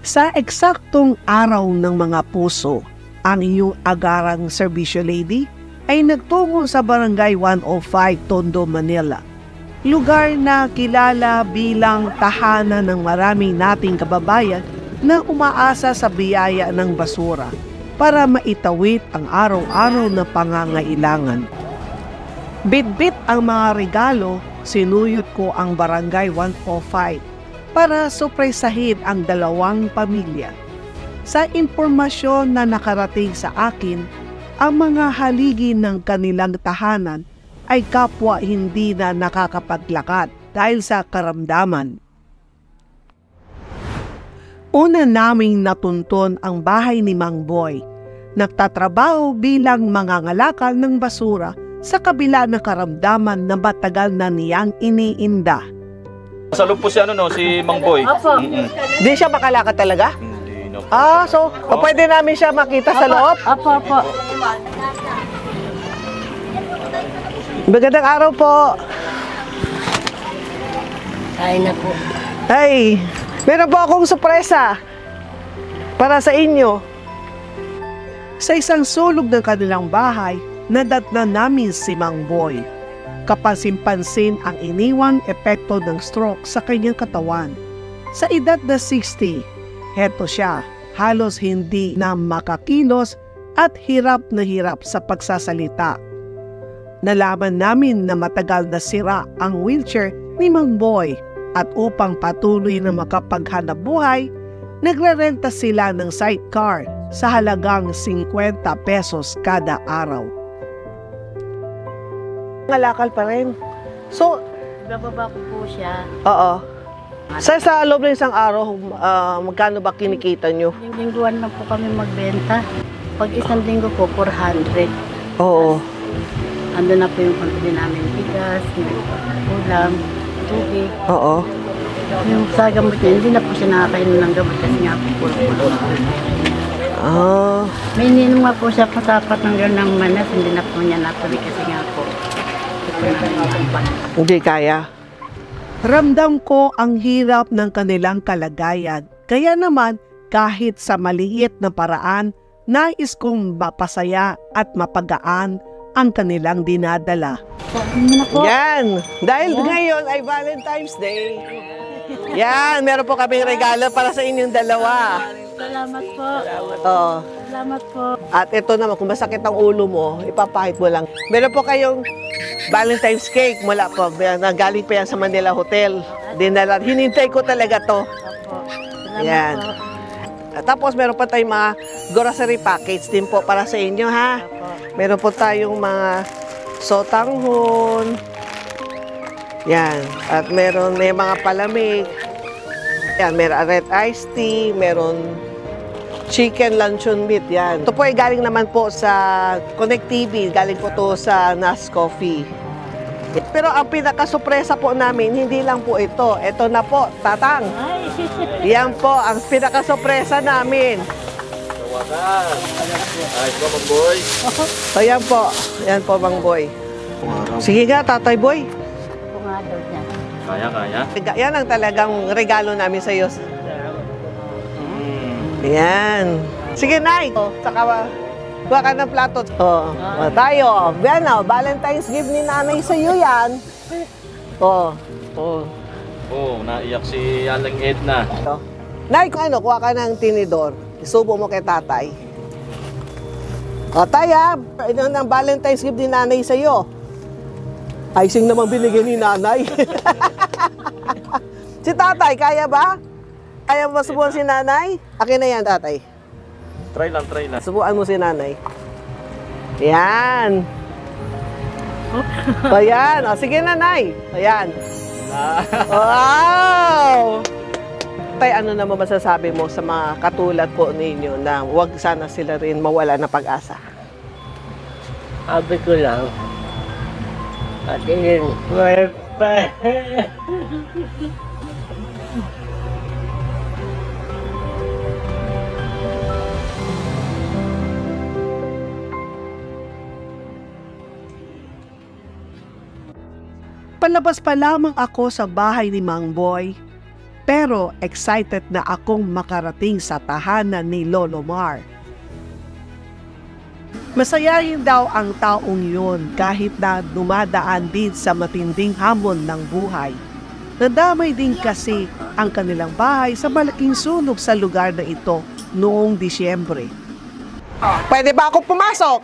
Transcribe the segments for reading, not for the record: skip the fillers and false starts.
Sa eksaktong araw ng mga puso, ang iyong agarang serbisyo lady ay nagtungo sa Barangay 105, Tondo, Manila. Lugar na kilala bilang tahanan ng maraming nating kababayan na umaasa sa biyaya ng basura para maitawid ang araw-araw na pangangailangan. Bitbit ang mga regalo, sinuyot ko ang Barangay 105 para surpresahin ang dalawang pamilya. Sa impormasyon na nakarating sa akin, ang mga haligi ng kanilang tahanan ay kapwa hindi na nakakapaglakad dahil sa karamdaman. Una naming natunton ang bahay ni Mang Boy. Nagtatrabaho bilang mangangalakal ng basura sa kabila ng karamdaman na matagal na niyang iniinda. Sa loob po si si Mang Boy. Opo. Di siya makalakad talaga? Hindi na po. So pwede namin siya makita sa loob? Opo, opo. Magandang araw po. Kain na po. Ay, meron po akong sorpresa para sa inyo. Sa isang sulog ng kanilang bahay, nadatnan namin si Mang Boy. Kapansin-pansin ang iniwang epekto ng stroke sa kanyang katawan. Sa edad na 60, heto siya, halos hindi na makakilos at hirap na hirap sa pagsasalita. Nalaman namin na matagal na sira ang wheelchair ni Mang Boy at upang patuloy na makapaghanap buhay, nagrerenta sila ng sidecar sa halagang 50 pesos kada araw. Ngalakal pa rin. So, Bababa ko po siya. oo. Sa loob ng isang araw, magkano ba kinikita nyo? Lingguan lang po kami magbenta. Pag isang linggo po, 400. Oo. Ando na po yung pambili namin bigas, ulam, tubig. Oo. Yung sa gamot niya, hindi na po siya nakakainom ng gamot kasi nga po pulo-pulo. May ininom nga po siya pasapat ng ng manas, hindi na po niya natuloy kasi nga po. Hindi kaya. Ramdam ko ang hirap ng kanilang kalagayan. Kaya naman, kahit sa maliit na paraan, nais kong mapasaya at mapagaan ang kanilang dinadala. Yan! Dahil ngayon ay Valentine's Day. Yan! Meron po kaming regalo para sa inyong dalawa. Salamat po. Oo. Salamat po. At ito naman, kung masakit ang ulo mo, ipapahit mo lang. Meron po kayong Valentine's cake mula po. Galing pa yan sa Manila Hotel. Dinala. Hinintay ko talaga to. Opo. Salamat Yan. po. At tapos meron pa tayong mga grocery package din po para sa inyo, ha? Opo. Meron po tayong mga sotanghon. Yan. At meron may mga palamig. Yan, meron red iced tea, meron chicken luncheon meat, yan. Ito po ay galing naman po sa Connect TV, galing po to sa Nas Coffee. Pero ang pinaka-sorpresa po namin, hindi lang po ito. Ito na po, Tatang. Yan po, ang pinaka-sorpresa namin. Ayos po, Mang Boy. So yan po, Mang Boy. Sige nga, Tatay Boy. Kung nga daw niya. Kaya. Yan ang talagang regalo namin sa iyo. Yan. Sige, Nay. Saka, kuha ka ng plato. Tayo. Yan o, Valentine's gift ni Nanay sa iyo yan. Naiyak si Aling Edna. Nay, kung kuha ka ng tinidor. Isubo mo kay Tatay. Tay, ito ang Valentine's gift ni Nanay sa iyo. Icing naman binigyan ni Nanay. Si Tatay, kaya ba? Kaya ba subuan si Nanay? Akin na yan, Tatay. Try lang. Subuan mo si Nanay. Yan. Ayan. Sige, Nanay. Ayan. Wow! Tay, ano naman masasabi mo sa mga katulad po ninyo na huwag sana sila rin mawala ng pag-asa? Sabi ko lang. At yun, may pa. Palabas pa lamang ako sa bahay ni Mang Boy, Pero excited na akong makarating sa tahanan ni Lolo Mar. Masayahin daw ang taong yun kahit na dumadaan din sa matinding hamon ng buhay. Nadamay din kasi ang kanilang bahay sa malaking sunog sa lugar na ito noong Disyembre. Pwede ba ako pumasok?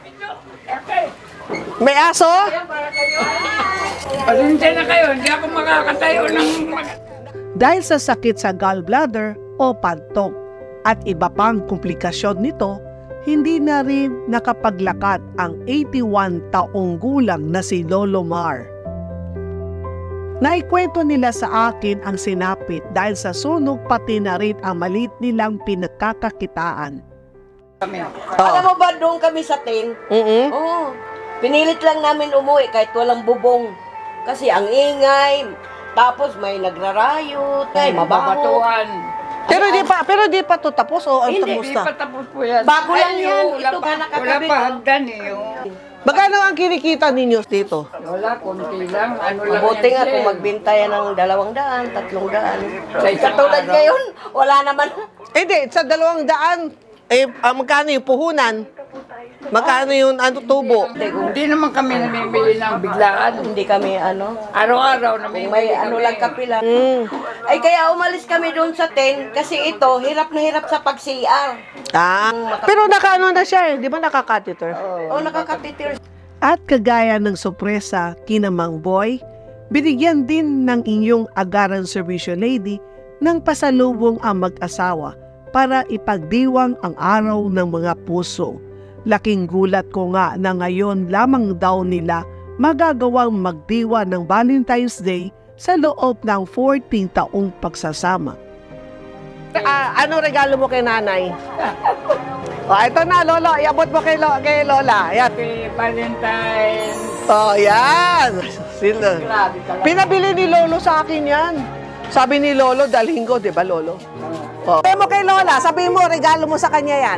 May aso? Pasensya na kayo, hindi ako makakatayo ng... Dahil sa sakit sa gallbladder o pantok at iba pang komplikasyon nito, hindi na rin nakapaglakad ang 81 taong gulang na si Lolo Mar. Naikwento nila sa akin ang sinapit dahil sa sunog pati na rin ang maliit nilang pinagkakakitaan. Alam mo ba, doon kami sa tent? Oo. Pinilit lang namin umuwi kahit walang bubong. Kasi ang ingay, tapos may nagrarayot, may mabaho. Mababatuan. Pero di pa to tapos o ang Hindi, tapos Hindi na? pa tapos po yan. Bago lang Ay, yan. wala Ito pa- ka nakakabit, Wala pa oh. hagdan eh. oh. Magkano ang kinikita ninyo dito? Wala, konti lang. Ano lang Mabuti yan, nga sir. kung magbinta yan ng 200, 300. Sa isang Katulad araw. ngayon, wala naman. Hindi, sa 200, magkano yung puhunan? Magkano yung tubo? Hindi naman kami namimili ng biglaan. Hindi kami Araw-araw kung namimili may kami. lang kape lang. Ay kaya umalis kami doon sa tent kasi ito, hirap na hirap sa pag-CR. Pero nakaano na siya eh, di ba nakakatheter? O nakakapitir. At kagaya ng sorpresa kina Mang Boy, binigyan din ng inyong agaran serbisyo lady ng pasalubong ang mag-asawa para ipagdiwang ang araw ng mga puso. Laking gulat ko nga na ngayon lamang daw nila magagawang magdiwa ng Valentine's Day sa loob ng 14 taong pagsasama. Ano regalo mo kay nanay? Ito na, Lolo. Iabot mo kay Lola. Ayan. Happy Valentine's. Yan. Pinabili ni Lolo sa akin yan. Sabi ni Lolo, dalhin ko, di ba, Lolo? Sabi mo kay Lola, sabi mo, regalo mo sa kanya yan.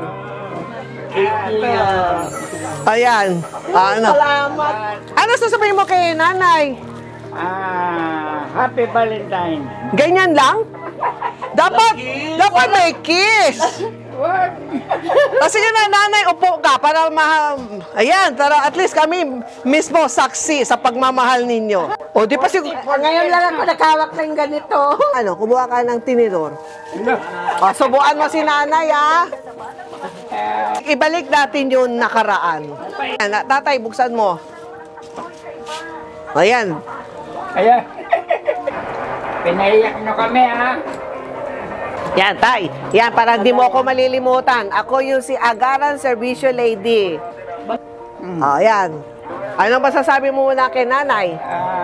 Ayan. Salamat. Ano sasabihin mo kay nanay? Happy Valentine's. Ganyan lang? Dapat may kiss. What? Sige na, nanay, upo ka para ayan, para at least kami mismo saksi sa pagmamahal ninyo. O, di pa Ngayon lang ako nakawak ng ganito. Ano, kumuha ka ng tinidor. O, subuan mo si nanay, ha? Ibalik natin yung nakaraan. Tatay, buksan mo. Ayan. Ayan. Pinaiyak nyo kami, ha? Yan, tay. Yan, para di mo ako malilimutan. Ako yung si Agaran Serbisyo Lady. O, yan. Ano masasabi mo muna kay nanay?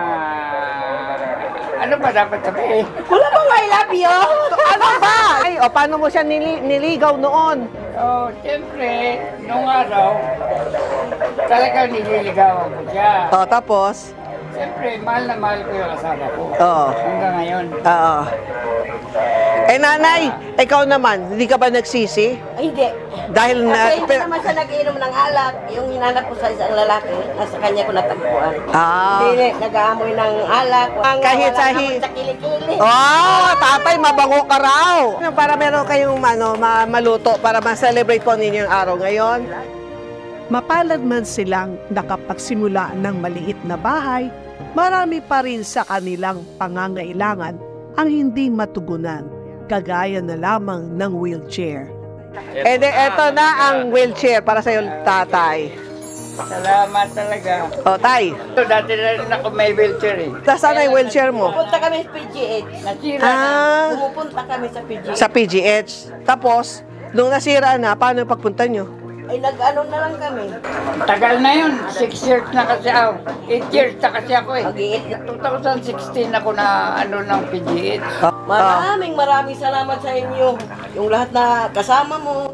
Ano ba dapat sabihin? Wala bang I love you? Ano ba? Ay, o, paano mo siya niligaw noon? Siyempre, nung araw, talagang nililigawan ko siya. O, tapos? Siyempre, mahal na mahal ko yung asawa ko. Oo. Hanggang ngayon. Oo. Nanay, ikaw naman, hindi ka ba nagsisi? Ay, hindi. Dahil Kasi hindi naman siya nag-iinom ng alak. Yung hinanap ko sa isang lalaki, nasa kanya ko natagpuan. Hindi, nag-aamoy ng alak. Kahit wala sa naman sa kilikili. tatay, mabango ka raw. Para meron kayong maluto para ma-celebrate po ninyo yung araw ngayon. Mapalad man silang nakapagsimula ng maliit na bahay, marami pa rin sa kanilang pangangailangan ang hindi matugunan, kagaya na lamang ng wheelchair. Eto na ang wheelchair para sa'yo, tatay. Salamat talaga. O, tay, Ito, dati na rin ako may wheelchair eh. saan na yung wheelchair mo? Pupunta kami sa PGH. Nasira na. Pumupunta kami sa PGH. Sa PGH. Tapos, nung nasira na, paano yung pagpunta nyo? Ay, nag-ano na lang kami. Tagal na yun. 6 years na kasi ako. 8 years na kasi ako eh. Mag-iit. 2016 ako na ng PGH. Maraming salamat sa inyo. Yung lahat na kasama mo.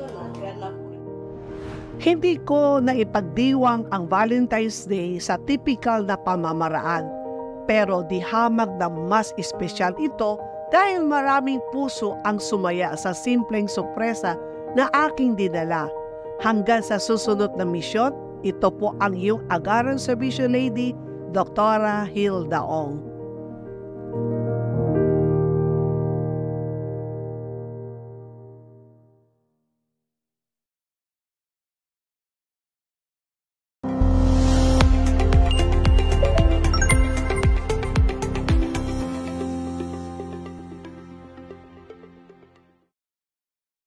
Hindi ko naipagdiwang ang Valentine's Day sa typical na pamamaraan, pero di hamag na mas espesyal ito dahil maraming puso ang sumaya sa simpleng sorpresa na aking dinala. Hanggang sa susunod na misyon, ito po ang iyong Agaran Serbisyo Lady, Dr. Hilda Ong.